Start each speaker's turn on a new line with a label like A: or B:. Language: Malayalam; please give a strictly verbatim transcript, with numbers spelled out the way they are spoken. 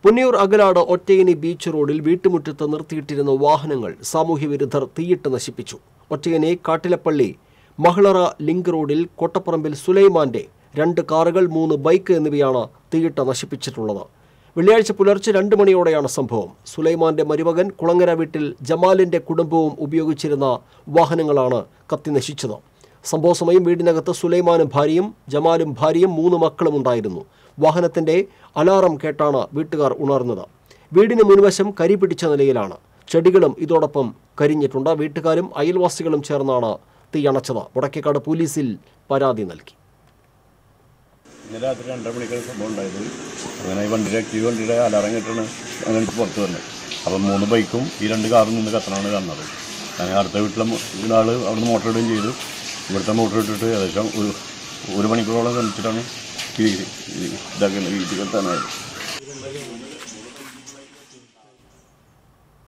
A: പുന്നയൂർ അകലാട് ഒറ്റയനി ബീച്ച് റോഡിൽ വീട്ടുമുറ്റത്ത് നിർത്തിയിട്ടിരുന്ന വാഹനങ്ങൾ സാമൂഹ്യവിരുദ്ധർ തീയിട്ട് നശിപ്പിച്ചു. ഒറ്റയനി കാട്ടിലപ്പള്ളി മഹളറ ലിങ്ക് റോഡിൽ കോട്ടപ്പറമ്പിൽ സുലൈമാന്റെ രണ്ട് കാറുകൾ, മൂന്ന് ബൈക്ക് എന്നിവയാണ് തീയിട്ട് നശിപ്പിച്ചിട്ടുള്ളത്. വെള്ളിയാഴ്ച പുലർച്ചെ രണ്ട് മണിയോടെയാണ് സംഭവം. സുലൈമാന്റെ മരുമകൻ കുളങ്ങര വീട്ടിൽ ജമാലിന്റെ കുടുംബവും ഉപയോഗിച്ചിരുന്ന വാഹനങ്ങളാണ് കത്തി നശിച്ചത്. സംഭവ സമയം വീടിനകത്ത് സുലൈമാനും ഭാര്യയും ജമാലും ഭാര്യയും മൂന്ന് മക്കളും ഉണ്ടായിരുന്നു. വാഹനത്തിന്റെ അലാറം കേട്ടാണ് വീട്ടുകാർ ഉണർന്നത്. വീടിന് മുൻവശം കരി പിടിച്ച നിലയിലാണ്. ചെടികളും ഇതോടൊപ്പം കരിഞ്ഞിട്ടുണ്ട്. വീട്ടുകാരും അയൽവാസികളും ചേർന്നാണ് തീയണച്ചത്. വടക്കേക്കാട് പോലീസിൽ പരാതി നൽകി.
B: ഇന്നലെ രാത്രി രണ്ടര മണിക്കാണ് സംഭവം ഉണ്ടായത്. അങ്ങനെ ഈ വണ്ടിയുടെ ആക്റ്റീവ് വണ്ടിയുടെ അലാറം കേട്ടാണ് അങ്ങനെ പുറത്ത് വന്നത്. അപ്പം മൂന്ന് ബൈക്കും ഈ രണ്ട് കാറും നിന്ന് കത്തനാണ് കാണുന്നത്. അങ്ങനെ അടുത്ത വീട്ടിലെ ആൾ അവിടുന്ന് മോട്ടർ ഇടുകയും ചെയ്തു. ഇവിടുത്തെ മോട്ടർ ഇട്ടിട്ട് ഏകദേശം ഒരു ഒരു മണിക്കൂറോളം ശ്രമിച്ചിട്ടാണ് ഈ ഇതാക്കുന്നത് വീട്ടിൽ കത്താനായത്.